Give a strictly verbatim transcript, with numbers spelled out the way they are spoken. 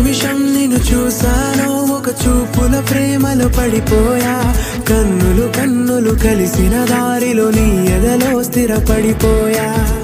నిమిషం నిన్ను చూసానో ఒక చూపుల ప్రేమలో పడిపోయా కన్నులు కన్నులు కలిసిన దారిలో నీ ఎదలో స్థిరపడిపోయా